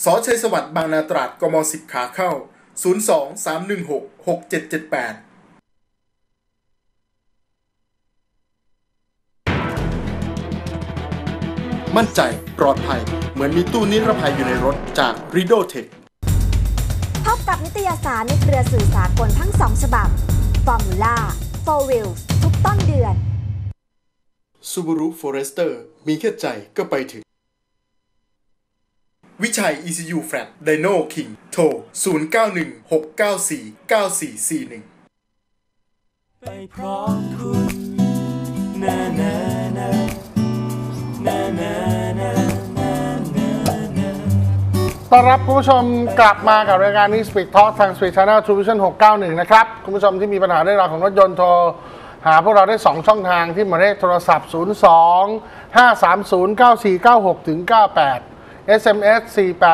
สชัยสวัสดิ์บางนาตราดกม10ขาเข้า02-316-6778มั่นใจปลอดภัยเหมือนมีตู้นิรภัยอยู่ในรถจาก Rido Tech พบกับนิตยสารในเครือสื่อสากลทั้ง2ฉบับ Formula 4 Wheels ทุกต้นเดือน Subaru Forester มีแค่ใจก็ไปถึงวิชัย ECU Flat Dino King โทร0916949441 ไปพร้อมคุณนานานานานานาต้อนรับคุณผู้ชมกลับมากับรายการนี้ Speed Talk ทาง Speed Channel True Vision 691 นะครับคุณผู้ชมที่มีปัญหาเรื่องราวของรถยนต์โทรหาพวกเราได้2ช่องทางที่หมายเลขโทรศัพท์02-530-9496 ถึง 98 SMS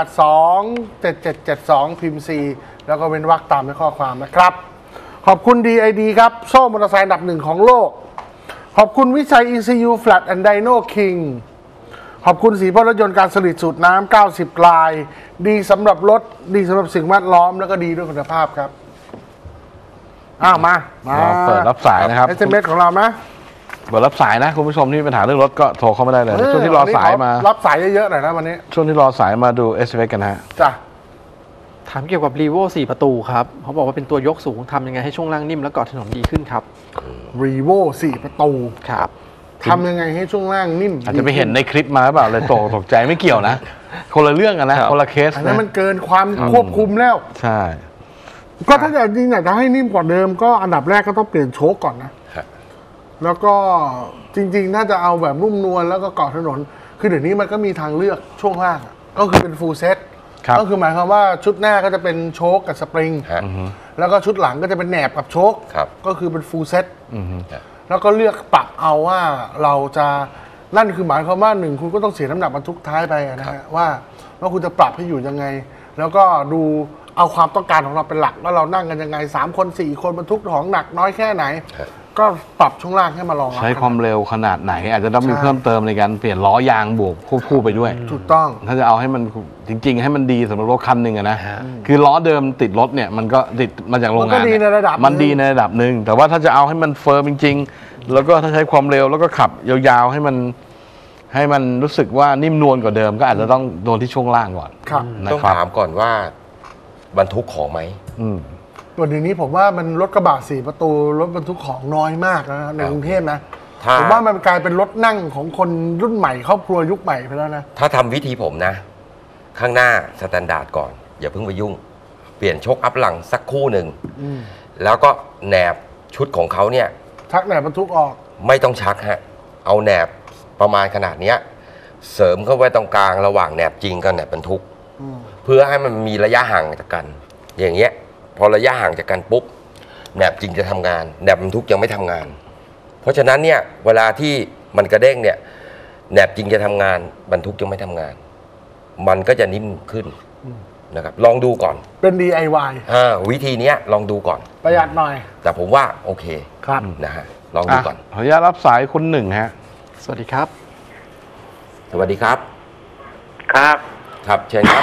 482-7772 พิมพ์ C แล้วก็เว้นวรรคตามด้วยข้อความนะครับขอบคุณ DID ครับโซ่มอเตอร์ไซค์อันดับ1ของโลกขอบคุณวิชัย ECU Flat and Dino King ขอบคุณสีพ่นรถยนต์การผลิตสูตรน้ำ90 ลายดีสำหรับรถดีสำหรับสิ่งแวดล้อมแล้วก็ดีด้วยคุณภาพครับมาเปิดรับสายนะครับ SMS ของเรานะเปิดรับสายนะคุณผู้ชมที่มีปัญหาเรื่องรถก็โทรเข้ามาได้เลยช่วงที่รอสายมารับสายเยอะๆหน่อยนะวันนี้ช่วงที่รอสายมาดู SMS กันฮะจ้ะถามเกี่ยวกับ Revo 4 ประตูครับเขาบอกว่าเป็นตัวยกสูงทำยังไงให้ช่วงล่างนิ่มและเกาะถนนดีขึ้นครับ Revo 4 ประตูครับทำยังไงให้ช่วงล่างนิ่มอาจจะไปเห็นในคลิปมาหรือเปล่าเลยตกใจไม่เกี่ยวนะคนละเรื่องกันนะคนละเคสอันนั้นมันเกินความควบคุมแล้วใช่ก็ถ้าอยากจะให้นิ่มกว่าเดิมก็อันดับแรกก็ต้องเปลี่ยนโชคก่อนนะแล้วก็จริงๆถ้าจะเอาแบบนุ่มนวลแล้วก็เกาะถนนคือเดี๋ยวนี้มันก็มีทางเลือกช่วงล่างก็คือเป็นฟูลเซตก็คือหมายความว่าชุดหน้าก็จะเป็นโชคกับสปริงแล้วก็ชุดหลังก็จะเป็นแหนบกับโชคก็คือเป็นฟูลเซตแล้วก็เลือกปรับเอาว่าเราจะนั่นคือหมายความว่า1คุณก็ต้องเสียน้ำหนักบรรทุกท้ายไปนะฮะว่าคุณจะปรับให้อยู่ยังไงแล้วก็ดูเอาความต้องการของเราเป็นหลักว่าเรานั่งกันยังไง3คน4คนบรรทุกของหนักน้อยแค่ไหนก็ปรับช่วงล่างให้มารองรับใช้ความเร็วขนาดไหนอาจจะต้องมีเพิ่มเติมในการเปลี่ยนล้อยางบวกควบคู่ไปด้วยถูกต้องถ้าจะเอาให้มันจริงๆให้มันดีสำหรับรถคันหนึ่งนะคือล้อเดิมติดรถเนี่ยมันก็ติดมาจากโรงงานมันดีในระดับหนึ่งแต่ว่าถ้าจะเอาให้มันเฟิร์มจริงๆแล้วก็ถ้าใช้ความเร็วแล้วก็ขับยาวๆให้มันรู้สึกว่านิ่มนวลกว่าเดิมก็อาจจะต้องโดนที่ช่วงล่างก่อนต้องถามก่อนว่าบรรทุกของไหมวันนี้ผมว่ามันรถกระบะ4 ประตูรถบรรทุกของน้อยมากนะในกรุงเทพนะผมว่ามันกลายเป็นรถนั่งของคนรุ่นใหม่ครอบครัวยุคใหม่ไปแล้วนะถ้าทำวิธีผมนะข้างหน้าสแตนดาร์ดก่อนอย่าเพิ่งไปยุ่งเปลี่ยนโชคอัพหลังสักคู่หนึ่งแล้วก็แหนบชุดของเขาเนี่ยชักแหนบบรรทุกออกไม่ต้องชักฮะเอาแหนบประมาณขนาดนี้เสริมเข้าไว้ตรงกลางระหว่างแหนบจริงกับแหนบบรรทุกเพื่อให้มันมีระยะห่างจากกันอย่างเงี้ยพอระยะห่างจากกันปุ๊บแหนบจริงจะทำงานแหนบบรรทุกยังไม่ทำงานเพราะฉะนั้นเนี่ยเวลาที่มันกระเด้งเนี่ยแหนบจริงจะทำงานบรรทุกยังไม่ทำงานมันก็จะนิ่มขึ้นนะครับลองดูก่อนเป็น DIY วิธีนี้ลองดูก่อนประหยัดหน่อยแต่ผมว่าโอเคครับนะฮะลองดูก่อนขออนุญาตรับสายคุณหนึ่งฮะสวัสดีครับสวัสดีครับครับเชิญครับ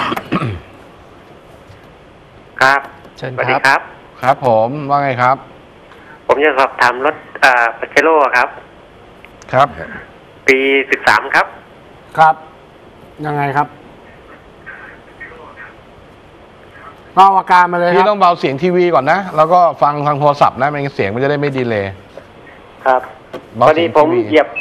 ครับเชิญสวัสดีครับครับผมว่าไงครับผมจะสอบถามรถปาเจโร่ครับปี13 ครับยังไงครับเบาอาการมาเลยพี่ต้องเบาเสียงทีวีก่อนนะแล้วก็ฟังทางโทรศัพท์นะไม่งั้นเสียงมันจะได้ไม่ดีเลย์ครับพอดีผมเหยียบ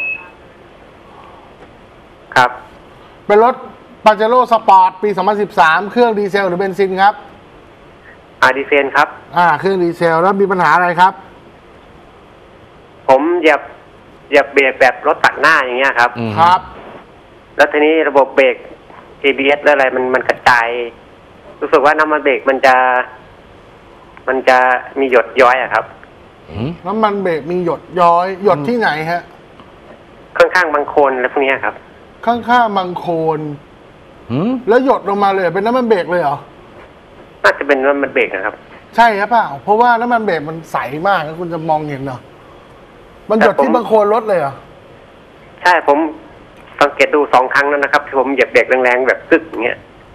ครับเป็นรถปาเจโร่สปอร์ตปี2013เครื่องดีเซลหรือเบนซินครับดีเซลครับเครื่องดีเซลแล้วมีปัญหาอะไรครับผมเหยียบเบรกแบบรถตัดหน้าอย่างเงี้ยครับครับแล้วทีนี้ระบบเบรก ABS แล้วอะไรมันกระจายรู้สึกว่าน้ำมันเบรกมันจะมีหยดย้อยอะครับน้ำมันเบรกมีหยดย้อยหยดที่ไหนฮะข้างๆบางโคนอะไรพวกนี้ครับข้างๆบางโคนแล้วหยดลงมาเลยเป็นน้ำมันเบรกเลยเหรอน่าจะเป็นน้ำมันเบรกนะครับใช่ครับเปล่าเพราะว่าน้ำมันเบรกมันใสมากแล้วคุณจะมองเห็นเหรอมันหยดที่บางโคนรถเลยเหรอใช่ผมสังเกตดู2 ครั้งแล้วนะครับที่ผมเหยียบเบรกแรงๆแบบกึกอย่างเงี้ย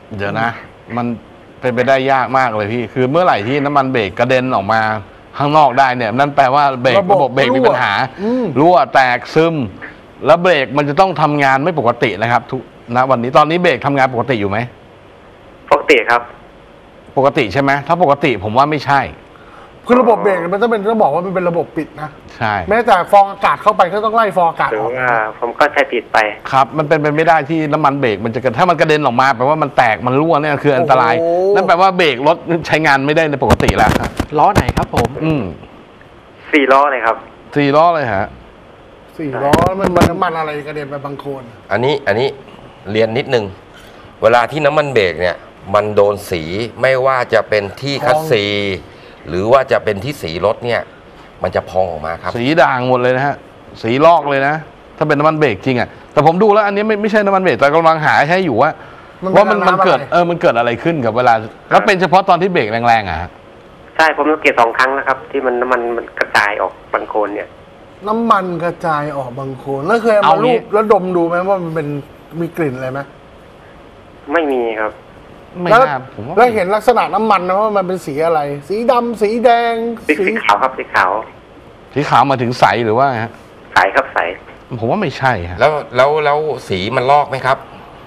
เดี๋ยวนะ มันเป็นไปได้ยากมากเลยพี่ คือเมื่อไหร่ที่น้ำมันเบรกกระเด็นออกมาข้างนอกได้เนี่ยนั่นแปลว่าระบบเบรกมีปัญหารั่วแตกซึมแล้วเบรกมันจะต้องทำงานไม่ปกตินะครับทุกนะวันนี้ตอนนี้เบรกทำงานปกติอยู่ไหมปกติครับปกติใช่ไหมถ้าปกติผมว่าไม่ใช่คือระบบเบรกมันต้องบอกว่ามันเป็นระบบปิดนะใช่แม้แต่ฟองอากาศเข้าไปก็ต้องไล่ฟองอากาศออกผมก็ใช้ปิดไปครับมันเป็นไปไม่ได้ที่น้ำมันเบรกมันจะถ้ามันกระเด็นออกมาแปลว่ามันแตกมันรั่วเนี่ยคืออันตรายนั่นแปลว่าเบรกรถใช้งานไม่ได้ในปกติแล้วล้อไหนครับผม 4 ล้อเลยครับ 4 ล้อเลยฮะ 4 ล้อมันน้ำมันอะไรกระเด็นไปบางโคนอันนี้เรียนนิดนึงเวลาที่น้ำมันเบรกเนี่ยมันโดนสีไม่ว่าจะเป็นที่คัสซีหรือว่าจะเป็นที่สีรถเนี่ยมันจะพองออกมาครับสีด่างหมดเลยนะฮะสีลอกเลยนะถ้าเป็นน้ำมันเบรกจริงอ่ะแต่ผมดูแล้วอันนี้ไม่ใช่น้ำมันเบรกแต่กำลังหาให้อยู่ว่ามันเกิดมันเกิดอะไรขึ้นกับเวลาแล้วเป็นเฉพาะตอนที่เบรกแรงๆอ่ะใช่ผมสังเกต2 ครั้งแล้วครับที่มันน้ำมันกระจายออกบางโคนเนี่ยน้ำมันกระจายออกบางโคนแล้วเคยเอามาลูบแล้วดมดูไหมว่ามันเป็นมีกลิ่นอะไรไหมไม่มีครับแล้วเห็นลักษณะน้ำมันนะว่ามันเป็นสีอะไรสีดำสีแดงสีขาวครับสีขาวมาถึงใสหรือว่าฮะใสครับใสผมว่าไม่ใช่ฮะแล้วสีมันลอกไหมครับ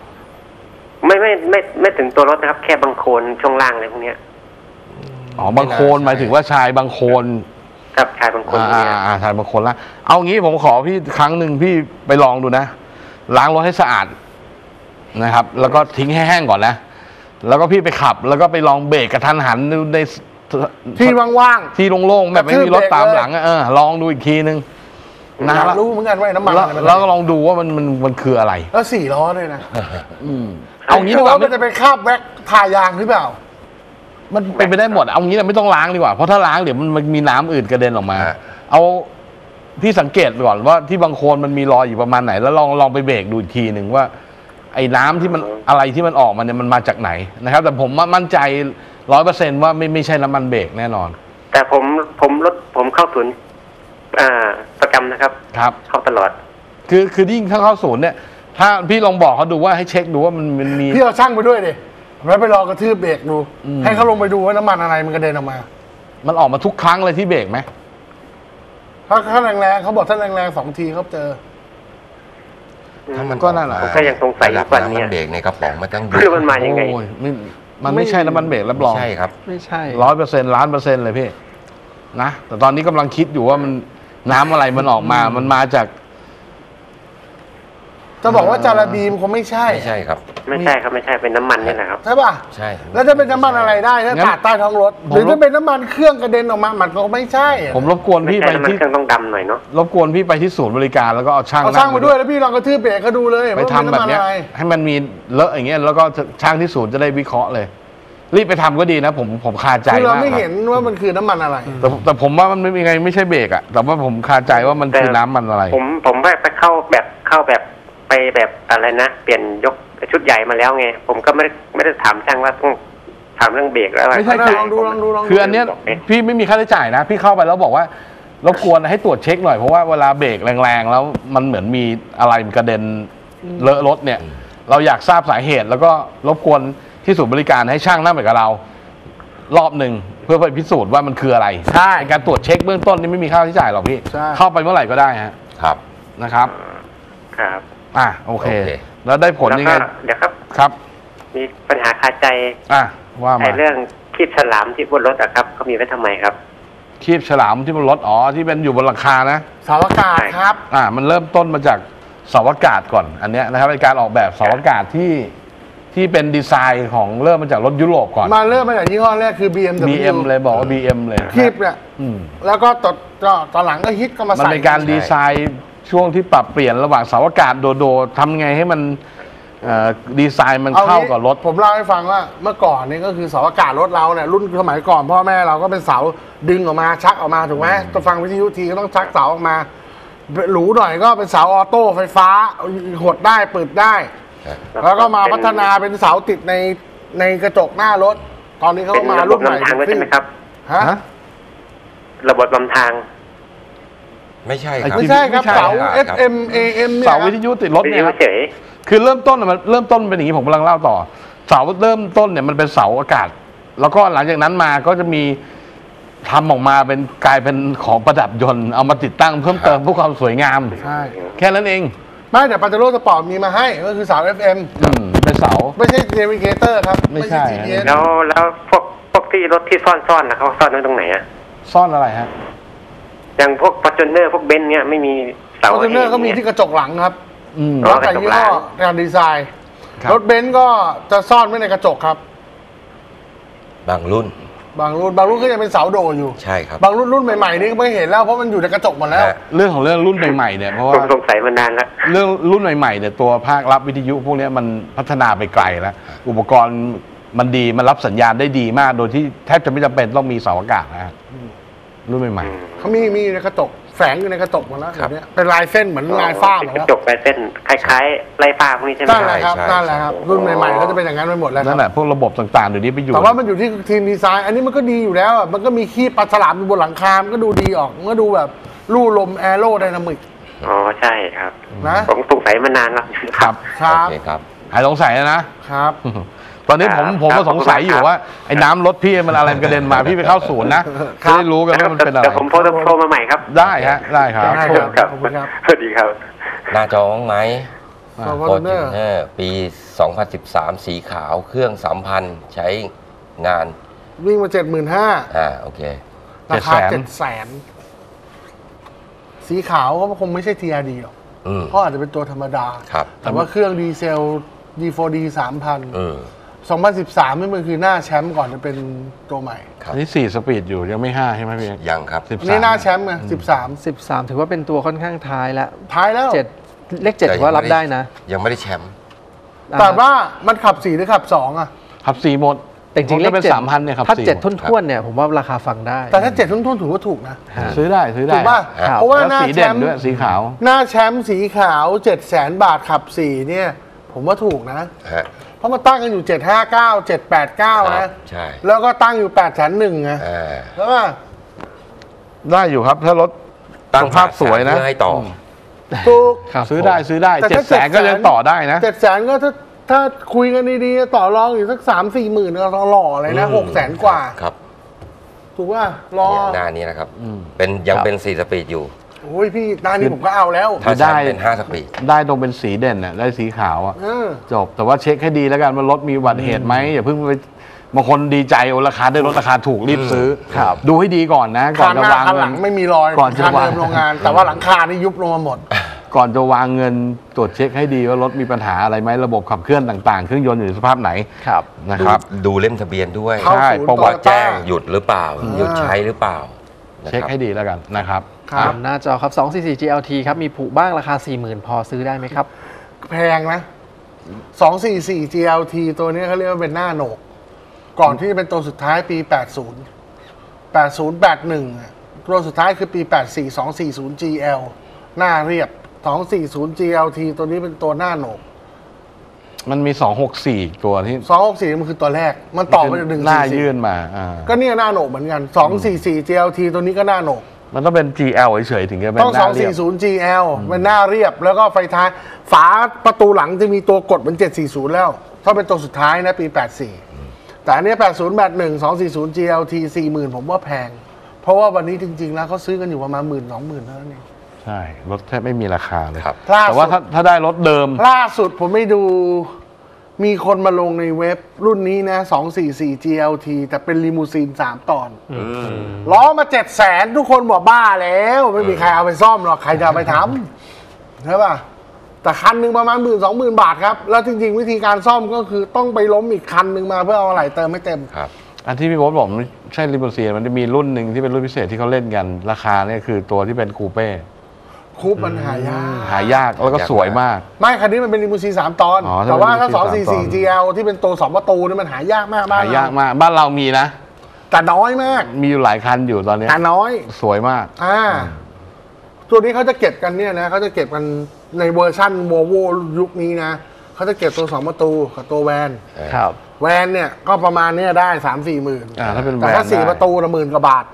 ไม่ถึงตัวรถนะครับแค่บางโคนช่วงล่างอะไรพวกนี้บางโคนหมายถึงว่าชายบางโคนครับชายบางโคนชายบางโคนละเอางี้ผมขอพี่ครั้งหนึ่งพี่ไปลองดูนะล้างรถให้สะอาดนะครับแล้วก็ทิ้งให้แห้งก่อนนะแล้วก็พี่ไปขับแล้วก็ไปลองเบรกกระทันหันในที่ว่างๆที่โล่งๆแบบไม่มีรถตามหลังลองดูอีกทีนึงนะรู้เหมือนกันว่าน้ำมันแล้วก็ลองดูว่ามันคืออะไรแล้ว4 ล้อเลยนะเอางี้ดีกว่ามันจะไปคาบแว็กทายางหรือเปล่ามันเป็นไปได้หมดเอางี้เราไม่ต้องล้างดีกว่าเพราะถ้าล้างเดี๋ยวมันมีน้ำอื่นกระเด็นออกมาเอาพี่สังเกตก่อนว่าที่บางโคนมันมีรอยอยู่ประมาณไหนแล้วลองไปเบรกดูอีกทีหนึ่งว่าไอ้น้ำที่มันอะไรที่มันออกมาเนี่ยมันมาจากไหนนะครับแต่ผมมั่นใจ 100% ว่าไม่ใช่น้ำมันเบรกแน่นอนแต่ผมเข้าศูนย์ประจำนะครับครับเข้าตลอดคือยิ่งถ้าเข้าศูนย์เนี่ยถ้าพี่ลองบอกเขาดูว่าให้เช็คดูว่ามันมีพี่เอาช่างไปด้วยดิแล้วไปลองกระทืบเบรกดูให้เขาลงไปดูว่าน้ำมันอะไรมันกระเด็นออกมามันออกมาทุกครั้งเลยที่เบรกไหมถ้าแรงๆเขาบอกถ้าแรงๆ2 ทีเขาเจอถ้ามันก็นั่นแหละก็ยังสงสัยอยู่ว่าน้ำมันเบรกในกระป๋องมันต้องคือมันมายังไงมันไม่ใช่น้ำมันเบรกรับรองใช่ครับไม่ใช่ 100%ล้านเปอร์เซ็นต์เลยพี่นะแต่ตอนนี้กำลังคิดอยู่ว่ามันน้ำอะไรมันออกมามันมาจากจะบอกว่าจาระบีมคงไม่ใช่ครับไม่ใช่เป็นน้ำมันนี่แหละครับใช่ป่ะใช่แล้วจะเป็นน้ำมันอะไรได้ถ้าตัดใต้ท้องรถหรือจะเป็นน้ำมันเครื่องกระเด็นออกมามันก็ไม่ใช่ผมรบกวนพี่ไปที่เครื่องต้องดำหน่อยเนาะรบกวนพี่ไปที่ศูนย์บริการแล้วก็เอาช่างมาด้วยแล้วพี่ลองกระทืบเบรกเขาดูเลยไปทำแบบนี้ให้มันมีเลอะอย่างเงี้ยแล้วก็ช่างที่ศูนย์จะได้วิเคราะห์เลยรีบไปทำก็ดีนะผมคาใจมากคือเราไม่เห็นว่ามันคือน้ำมันอะไรแต่ผมว่ามันไม่มีไงไม่ใช่เบรกอะแต่ว่าผมคาใจว่ามันคือน้ำมันอะไรผมไปเข้าแบบไปแบบอะไรนะเปลี่ยนยกชุดใหญ่มาแล้วไงผมก็ไม่ได้ถามช่างว่าต้องถามเรื่องเบรกแล้วอะไรไม่ใช่ลองดูคืออันเนี้ยพี่ไม่มีค่าใช้จ่ายนะพี่เข้าไปแล้วบอกว่ารบกวนให้ตรวจเช็คหน่อยเพราะว่าเวลาเบรกแรงๆแล้วมันเหมือนมีอะไรมันกระเด็นเลอะรถเนี่ยเราอยากทราบสาเหตุแล้วก็รบกวนที่ศูนย์บริการให้ช่างนั่งไปกับเรารอบหนึ่งเพื่อไปพิสูจน์ว่ามันคืออะไรใช่การตรวจเช็คเบื้องต้นนี่ไม่มีค่าใช้จ่ายหรอกพี่เข้าไปเมื่อไหร่ก็ได้ฮะครับนะครับโอเคแล้วได้ผลยังไงเดี๋ยวครับมีปัญหาคาใจว่ามาเรื่องคีบฉลามที่บนรถอะครับเขามีไว้ทำไมครับคีบฉลามที่บนรถที่เป็นอยู่บนหลังคานะเสาอากาศครับมันเริ่มต้นมาจากเสาอากาศก่อนอันนี้นะครับเป็นการออกแบบเสาอากาศที่เป็นดีไซน์ของเริ่มมาจากรถยุโรปก่อนมาเริ่มมาจากยี่ห้อแรกคือ BMW เลยบอกว่า BM เลยคีบเนี่ยแล้วก็ตอนหลังก็ฮิตก็มาใส่มันเป็นการดีไซน์ช่วงที่ปรับเปลี่ยนระหว่างเสาอากาศโดทำไงให้มันดีไซน์มันเข้ากับรถผมเล่าให้ฟังว่าเมื่อก่อนนี่ก็คือเสาอากาศรถเราเนี่ยรุ่นสมัยก่อนพ่อแม่เราก็เป็นเสาดึงออกมาชักออกมาถูกไหมต้องฟังวิทยุทีก็ต้องชักเสาออกมาหรูหน่อยก็เป็นเสาออโต้ไฟฟ้าหดได้เปิดได้แล้วก็มาพัฒนาเป็นเสาติดในกระจกหน้ารถตอนนี้เขาก็มารุ่นใหม่ใช่ไหมครับระบบนำทางไม่ใช่ครับไม่ใช่ครับเสา FM AM เนี่ยเสาวิทยุติดรถเนี่ยครับคือเริ่มต้นเป็นอย่างนี้ผมกำลังเล่าต่อเสาเริ่มต้นเนี่ยมันเป็นเสาอากาศ แล้วก็หลังจากนั้นมาก็จะมีทำออกมาเป็นกลายเป็นของประดับยนต์เอามาติดตั้งเพิ่มเติมเพื่อความสวยงามใช่แค่นั้นเองไม่แต่ปาเจโร่สปอร์ตมีมาให้ก็คือเสา FM เป็นเสาไม่ใช่เนวิเกเตอร์ครับไม่ใช่ GPS แล้วพวกที่รถที่ซ่อนนะเขาซ่อนไว้ตรงไหนอะซ่อนอะไรฮะอย่างพวกฟอร์จูเนอร์พวกเบนซ์เนี่ยไม่มีเสาฟอร์จูเนอร์ก็มีที่กระจกหลังครับมแล้วแต่ยี่ห้อการดีไซน์ครับรถเบนซ์ก็จะซ่อนไว้ในกระจกครับบางรุ่นบางรุ่นก็ยังเป็นเสาโดอยู่ใช่ครับบางรุ่นใหม่ๆนี่ก็ไม่เห็นแล้วเพราะมันอยู่ในกระจกหมดแล้วฮะเรื่องของเรื่องรุ่นใหม่ๆเนี่ยเพราะผว่ามสงสัยมานานแล้วเรื่องรุ่นใหม่ๆเนี่ยตัวภาครับวิทยุพวกเนี้ยมันพัฒนาไปไกลแล้วอุปกรณ์มันดีมันรับสัญญาณได้ดีมาก โดยที่แทบจะไม่จำเป็นต้องมีเสาอากาศนะฮะรุ่นใหม่เขามีในกระจกแฝงอยู่ในกระจกหมดแล้วครับเดี๋ยวนี้เป็นลายเส้นเหมือนลายฝ้าหมดกแล้วระจกลายเส้นคล้ายๆไล่ฟ้าพวกนี้ใช่ไหมนั่นแหละครับใช่นั่นแหละครับ รุ่นใหม่ๆเขาจะเป็นอย่างนั้นไปหมดแล้วๆคนั่รับนแหละพวกระบบต่างๆเดี๋ยวนี้ไปอยู่แต่ว่ามันอยู่ที่ทีมดีไซน์ อันนี้มันก็ดีอยู่แล้วอ่ะมันก็มีขี้ปลาฉลามอยู่บนหลังคา มันก็ดูดีออกมันก็ดูแบบลู่ลมแอโรไดนามิกอ๋อใช่ครับนะผมสงสัยมานานแล้วครับครัโอบ เคครับหายสงสัยแล้วนะครับตอนนี้ผมก็สงสัยอยู่ว่าไอ้น้ำรถพี่มันอะไรมันกระเด็นมาพี่ไปเข้าศูนย์นะจะได้รู้กันว่ามันเป็นอะไรเดี๋ยวผมโทรมาใหม่ครับได้ฮะได้ครับได้ครับขอบคุณครับสวัสดีครับหน้าจอบ้างไหมฟอฟอร์ร์จูจูเนอร์เนอร์ปี 2013 สีขาวเครื่อง 3,000 ใช้งานวิ่งมา75,000 โอเคราคา 700,000 700,000สีขาวก็คงไม่ใช่ TRD หรอกอืมเพราะอาจจะเป็นตัวธรรมดาครับแต่ว่าเครื่องดีเซล D4D 3,000 อืม 2013นี่มันคือหน้าแชมป์ก่อนจะเป็นตัวใหม่ครับอันนี้4สปีดอยู่ยังไม่5ใช่ไหมพี่ยังครับ 13 นี่หน้าแชมป์ไง13 13 ถือว่าเป็นตัวค่อนข้างท้ายแล้วท้ายแล้วเลข 7 ถือว่ารับได้นะยังไม่ได้แชมป์แต่ว่ามันขับ 4 หรือขับ 2 อ่ะขับ4หมดแต่จริงๆเลก็ขเป็น 7 3,000เนี่ยครับถ้า 4 7ทุ่นๆเนี่ยผมว่าราคาฟังได้แต่ถ้า 7 ทุ่นๆถือว่าถูกนะซื้อได้ซื้อได้ถูกป่ะครับเพราะว่าแล้วหน้าสีแชเด่นมป์ด้วยสีขาวหน้าแชมป์สีขาว 700,000 บาทขับ 4 เนี่ย ผมว่าถูกนะฮะเพราะมันตั้งกันอยู่ 759 789 นะใช่แล้วก็ตั้งอยู่ 801ไงอ่าใช่ป่ะได้อยู่ครับถ้ารถตั้งสภาพสวยนะเพื่อให้ต่อถูกครับซื้อได้ซื้อได้แต่ถ้า 700,000ก็ยังต่อได้นะ 700,000ก็ถ้าคุยกันดีๆ ต่อรองอยู่สัก 3-4 หมื่นก็หล่อเลยนะ 600,000 กว่าครับถูกป่ะรอเนี่ยหน้านี้นะครับ เป็นยังเป็น4สปีดอยู่โอ้ยพี่หน้านี้ผมก็เอาแล้วถ้าแชมได้ป์เป็น5สปีดได้ตรงเป็นสีเด่นน่ะได้สีขาวอ่ะเออจบแต่ว่าเช็คให้ดีแล้วกันว่ารถมีอุบัติเหตุไหมอย่าเพิ่งไปบางคนดีใจโอราคาได้รถราคาถูกรีบซื้อดูให้ดีก่อนนะก่อนคันจะหน้าวางคันหเงิลันงไม่มีรอยก่อนจะคันวางเดิมโรงงาน แต่ว่าหลังคานี่ยุบลงมาหมดก่อนจะวางเงินตรวจเช็คให้ดีว่ารถมีปัญหาอะไรไหมระบบขับเคลื่อนต่างๆ เครื่องยนต์อยู่ในสภาพไหนครับนะครับดูเล่มทะเบียนด้วยเข้าใช่ศูนย์ประวัติ Toyota แจ้งหยุดหรือเปล่า หยุดใช้หรือเปล่านะเช็คครับให้ดีแล้วกันนะครับครับหน้าจอครับ 244 GLT ครับ มีผุบ้างราคา 40,000 พอซื้อได้ไหมครับแพงนะ 244 GLT ตัวนี้เขาเรียกว่าเป็นหน้าโหนก ก่อนที่จะเป็นตัวสุดท้ายปี 80 81อ่ะตัวสุดท้ายคือปี 84 240 GL หน้าเรียบ 240 GLT ตัวนี้เป็นตัวหน้าโหนกมันมี 264 ตัวที่ 264มันคือตัวแรก มันต่อไปจาก144 หน้ายื่นมาก็เนี่ยหน้าโหนกเหมือนกัน 244 GLT ตัวนี้ก็หน้าโหนกมันต้องเป็น GL เฉยๆถึงจะเป็นต้องหน้าเรียบ 240 GL เป็นหน้าเรียบ แล้วก็ไฟท้าย ฝาประตูหลังจะมีตัวกดเหมือน740 แล้ว ถ้าเป็นตัวสุดท้ายนะปี 84 แต่อันนี้ 80 81 240 GLT 40,000 ผมว่าแพง เพราะว่าวันนี้จริงๆ แล้วเขาซื้อกันอยู่ประมาณ 10,000-20,000 เท่านั้นเองใช่รถแทบไม่มีราคาเลยครับแต่ว่าถ้าได้รถเดิมล่าสุดผมไม่ดูมีคนมาลงในเว็บรุ่นนี้นะ 244 GLT แต่เป็นลิมูซีน 3 ตอน ล้อมา 700,000 ทุกคนบอกบ้าแล้ว ไม่มีใครเอาไปซ่อมหรอก ใครจะเอาไปทำใช่ป่ะ แต่คันหนึ่งประมาณ 10,000-20,000 บาทครับ แล้วจริงๆ วิธีการซ่อมก็คือต้องไปล้มอีกคันหนึ่งมาเพื่อเอาอะไหล่เติมให้เต็มครับอันที่พี่โบ๊ทบอกไม่ใช่ลิมูซีนมันจะมีรุ่นหนึ่งที่เป็นรุ่นพิเศษที่เขาเล่นกันราคาเนี่ยคือตัวที่เป็นคูเป้คูปมันหายากหายากแล้วก็สวยมากไม่คันนี้มันเป็นลิมูซีน 3 ตอนอ๋อแต่ว่าถ้าถ้าเป็นลิมูซีน 244 GL ที่เป็นตัว 2 ประตูนี่มันหายากมากบ้นหายากมากบ้านเรามีนะแต่น้อยมากมีอยู่หลายคันอยู่ตอนนี้แต่น้อยสวยมากตัวนี้เขาจะเก็บกันเนี่ยนะเขาจะเก็บกันในเวอร์ชั่นโวโวยุคนี้นะเขาจะเก็บตัว 2 ประตูกับตัวแวนครับแวนเนี่ยก็ประมาณเนี้ยได้ 3-4 หมื่นถ้าเป็นแต่แวนถ้าได้ 4 ประตูละ10,000 กว่าบาท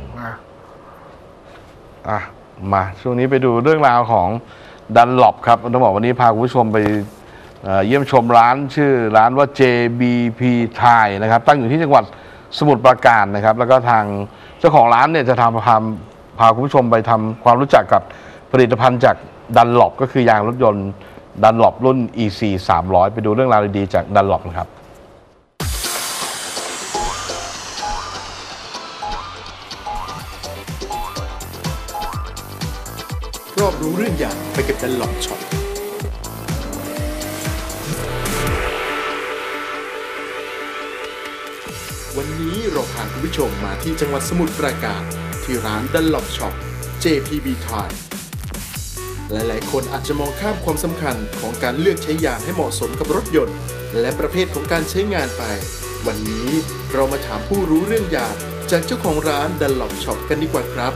นะมาช่วงนี้ไปดูเรื่องราวของดันหลบครับต้องบอกวันนี้พาคุณผู้ชมไปเยี่ยมชมร้านชื่อร้านว่า JBP Thai นะครับตั้งอยู่ที่จังหวัดสมุทรปราการนะครับแล้วก็ทางเจ้าของร้านเนี่ยจะพาคุณผู้ชมไปทำความรู้จักกับผลิตภัณฑ์จากดันล็อปก็คือยางรถยนต์ดันล็อปรุ่น EC 300ไปดูเรื่องราวดีๆจากดันล็อปนะครับรอบรู้เรื่องยางไปกับดันล็อปช็อปวันนี้เราพาคุณผู้ชมมาที่จังหวัดสมุทรปราการที่ร้านดันล็อปช็อป JPB Thai หลายๆคนอาจจะมองข้ามความสำคัญของการเลือกใช้ยางให้เหมาะสมกับรถยนต์และประเภทของการใช้งานไปวันนี้เรามาถามผู้รู้เรื่องยางจากเจ้าของร้านดันล็อปช็อปกันดีกว่าครับ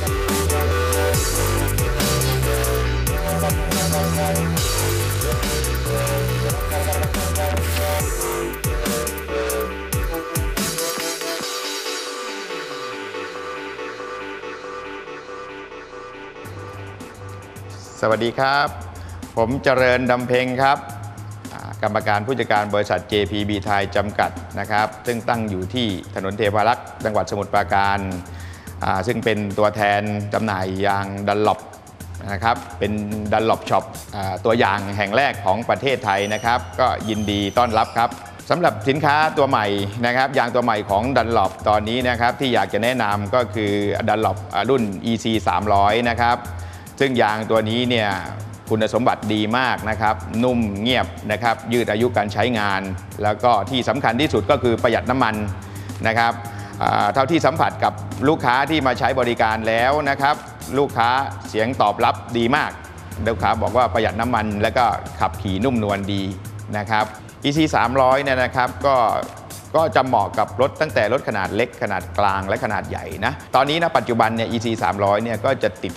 สวัสดีครับผมเจริญดำเพ็งครับกรรมการผู้จัดการบริษัท JPB Thai จำกัดนะครับซึ่งตั้งอยู่ที่ถนนเทพารักษ์จังหวัดสมุทรปราการซึ่งเป็นตัวแทนจำหน่ายยางดันล็อปนะครับเป็นดันล็อปช็อปตัวอย่างแห่งแรกของประเทศไทยนะครับก็ยินดีต้อนรับครับสำหรับสินค้าตัวใหม่นะครับยางตัวใหม่ของดันล็อปตอนนี้นะครับที่อยากจะแนะนำก็คือดันล็อปรุ่น EC 300นะครับซึ่งยางตัวนี้เนี่ยคุณสมบัติดีมากนะครับนุ่มเงียบนะครับยืดอายุการใช้งานแล้วก็ที่สำคัญที่สุดก็คือประหยัดน้ำมันนะครับเท่าที่สัมผัสกับลูกค้าที่มาใช้บริการแล้วนะครับลูกค้าเสียงตอบรับดีมากลูกค้าบอกว่าประหยัดน้ำมันแล้วก็ขับขี่นุ่มนวลดีนะครับ EC 300เนี่ยนะครับก็จะเหมาะกับรถตั้งแต่รถขนาดเล็กขนาดกลางและขนาดใหญ่นะตอนนี้นะปัจจุบันเนี่ย EC 300เนี่ยก็จะติด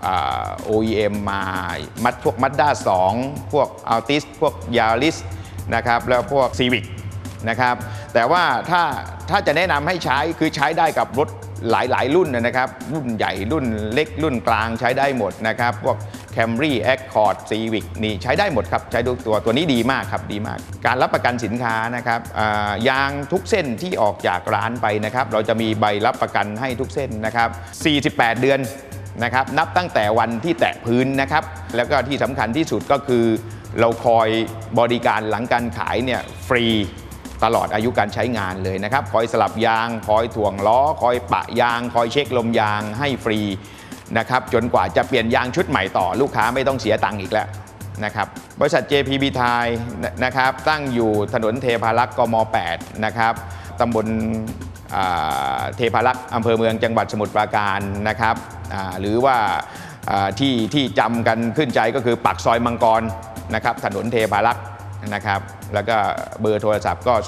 OEM มาพวก Mazda 2 พวก Altis พวก Yaris นะครับแล้วพวก Civic นะครับแต่ว่าถ้าจะแนะนำให้ใช้คือใช้ได้กับรถหลายรุ่นนะครับรุ่นใหญ่รุ่นเล็กรุ่นกลางใช้ได้หมดนะครับพวก Camry Accord Civic นี่ใช้ได้หมดครับใช้ทุกตัวนี้ดีมากครับดีมากการรับประกันสินค้านะครับยางทุกเส้นที่ออกจากร้านไปนะครับเราจะมีใบรับประกันให้ทุกเส้นนะครับ48 เดือนนะครับนับตั้งแต่วันที่แตะพื้นนะครับแล้วก็ที่สำคัญที่สุดก็คือเราคอยบริการหลังการขายเนี่ยฟรีตลอดอายุการใช้งานเลยนะครับคอยสลับยางคอยถ่วงล้อคอยปะยางคอยเช็คลมยางให้ฟรีนะครับจนกว่าจะเปลี่ยนยางชุดใหม่ต่อลูกค้าไม่ต้องเสียตังค์อีกแล้วนะครับบริษัท JPB Thai นะครับตั้งอยู่ถนนเทพารักษ์กม8นะครับตำบลเทพารักษ์อำเภอเมืองจังหวัดสมุทรปราการนะครับหรือว่าที่จำกันขึ้นใจก็คือปากซอยมังกรนะครับถนนเทพารักษ์นะครับแล้วก็เบอร์โทรศัพท์ก็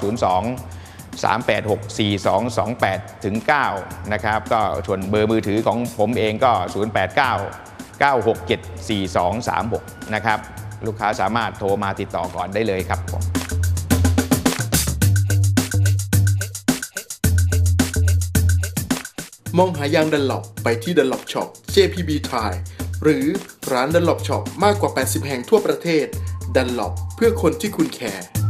02-386-4228-9นะครับก็ส่วนเบอร์มือถือของผมเองก็089-967-4236นะครับลูกค้าสามารถโทรมาติดต่อก่อนได้เลยครับผมมองหายางดันล็อปไปที่ดันล็อปช็อป JPB Thai หรือร้านดันล็อปช็อปมากกว่า80 แห่งทั่วประเทศดันล็อปเพื่อคนที่คุณแคร์